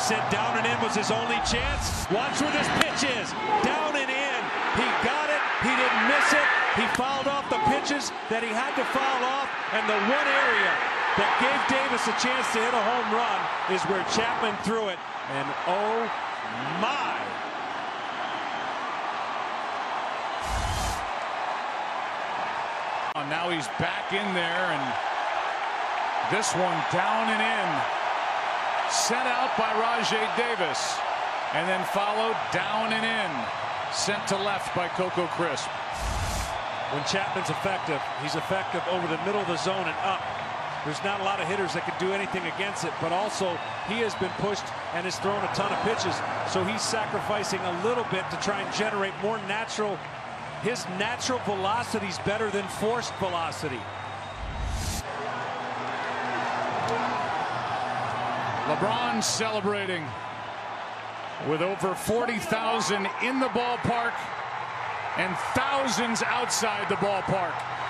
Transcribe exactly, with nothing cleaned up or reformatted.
said down and in was his only chance. Watch where this pitch is. Down and in. He got it. He didn't miss it. He fouled off the pitches that he had to foul off. And the one area that gave Davis a chance to hit a home run is where Chapman threw it. And oh my. Now he's back in there, and this one down and in. Sent out by Rajai Davis, and then followed down and in. Sent to left by Coco Crisp. When Chapman's effective, he's effective over the middle of the zone and up. There's not a lot of hitters that can do anything against it, but also he has been pushed and has thrown a ton of pitches, so he's sacrificing a little bit to try and generate more natural. His natural velocity is better than forced velocity. LeBron celebrating with over forty thousand in the ballpark and thousands outside the ballpark.